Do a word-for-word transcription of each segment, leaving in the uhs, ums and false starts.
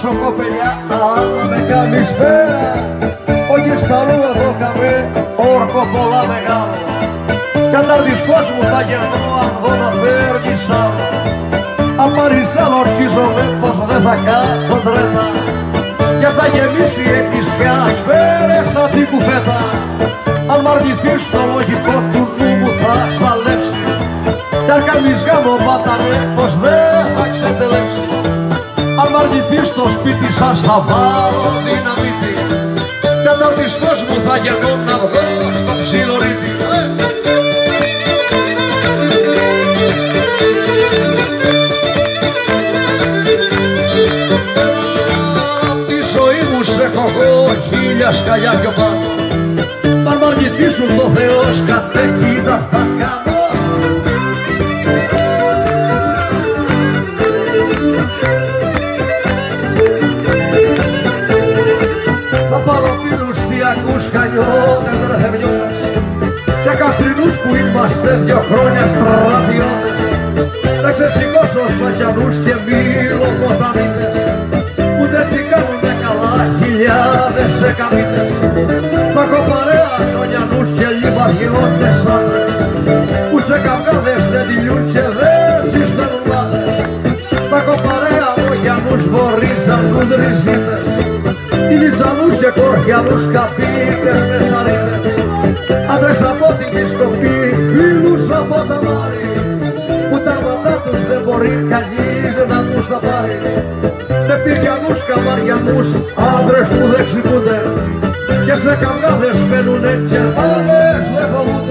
ρωτήσω κοπελιά, αν με κάνεις πέρα, όχι στα λού εδώ καμέ, όρκο πολλά μεγάλο. Κι αν τάρδεις φως μου θα γερνώ, αν δω να φέρνεις άλλο. Αν πάρεις άλλο ορκίζομαι πως δεν θα κάτσω τρέτα, και θα γεμίσει η εκκλησιά σφαίρες σαν την κουφέτα. Αν μ' αρνηθείς το λογικό του νου μου θα σαλέψει, κι αν κάνεις γάμο μπάταρε πως δεν θα ξετελέψει. Αν μ' αρνηθείς στο σπίτι σας θα βάλω δυναμίτη, κι αν τάρδεις φως μου θα γερνώ να βγω στο ψιλορίτι. Έχω εγώ χίλια σκαλιά πιο πάνω, αν μ' αρνηθήσουν το Θεός καταίκητα θα κάνω. Θα πάρω φίλους τιακούς χανιώτες ρε θεμιώτες, και καστρινούς που είμαστε δυο χρόνια στρατιώτες. Θα ξεψηκώσω σφακιανούς και μήλοποταμίτες, που δεν τσικάνουνε καλά χιλιάδες εκαμίτες. Θα έχω παρέα ζωνιανούς και λιβαδιώτες άντρες, που σε καυγάδες δεν δηλιούν και δεν ψισταίνουν άντρες. Θα έχω παρέα μογιανούς βορίζανους ριζίτες, ηλιζανούς και κορχιανούς καπίτες με σαρίτες. Άντρες από την Κισκοπή, φίλους από τα Μάρη, που τα αρματά τους δεν μπορεί κανείς να τους τα πάρει. Πυριανούς, καμαριανούς, άντρες που δεν ξυπούνται, και σε καυγάδες μπαίνουνε και άλλες δεν φοβούνται.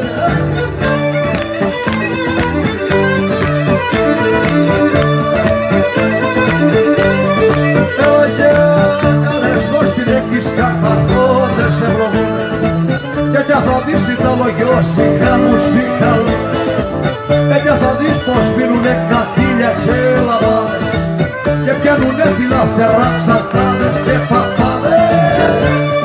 Έλα και καλές δω στην εκκλησιά, θα έρθω δεν σε προβούνε, και κι θα δεις τα λογιώσικα μου συγχαλούνε, και κι θα δεις πως μείνουνε κατήλια και λαβάδες, και πιάνουνε φιλαφτερά ψαρτάδες και παπάδες.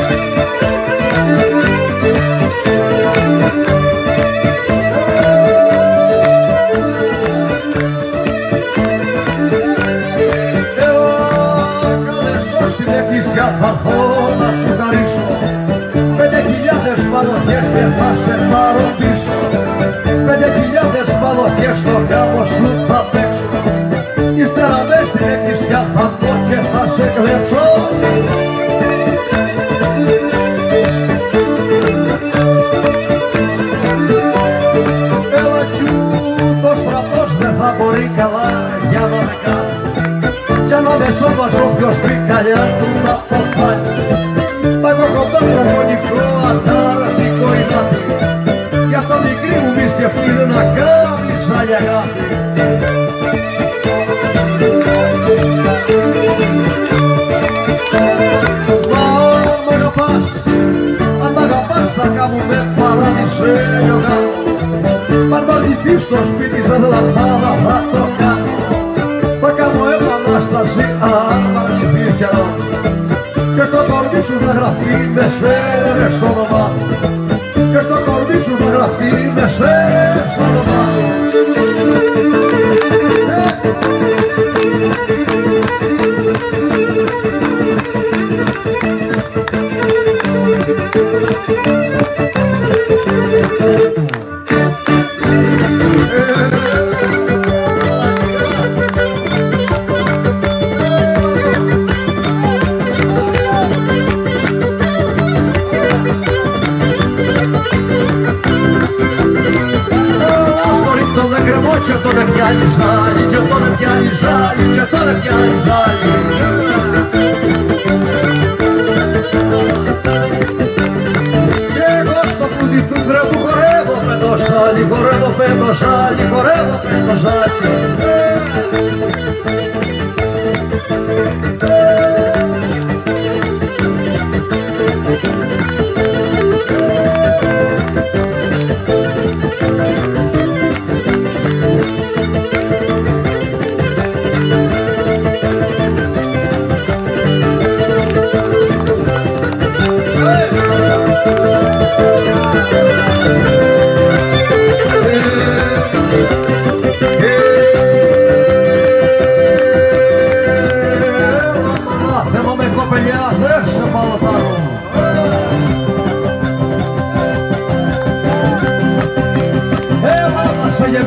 Καλές δω στην εκκλησιά, θα έρθω να σου χαρίσω, πέντε χιλιάδες παλωτιές και θα σε πάρω πίσω. Πέντε χιλιάδες παλωτιές στο γάμο σου θα παίξω, ύστερα μες στην εκκλησιά θα πω και θα σε κλέψω. Έλα κι το στρατός δεν θα μπορεί καλά για να με κάνει, κι αν με σώμας όποιος πει καλιά του να ποφάνει. Μα εγώ έχω πατροφωνικό αντάρτικο ηνάτι, γι' αυτό μικρή μου μη σκεφτείς να κάνεις άλλη αγάπη. Θα κάνουμε παραδεισένιο γάμο, αν μ' αρνηθείς στο σπίτι σας λαμπάδα θα το κάνω. Θα κάνω επανάσταση αν μ' αρνηθείς καιρό, και στο κορμί σου θα γραφτεί με σφαίρες στο όνομά μου, και στο κορμί σου θα γραφτεί με σφαίρες στο όνομά μου. Και τον πιάνει ζάλι, και τον πιάνει ζάλι, και τον πιάνει ζάλι. Και εγώ στο πουδί του γκρεμού χορεύω με το ζάλι, χορεύω με το ζάλι, χορεύω με το ζάλι.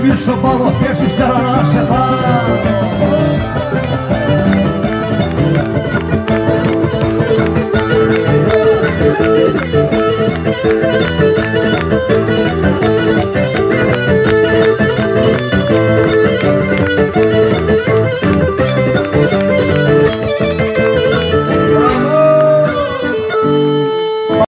više malo pješke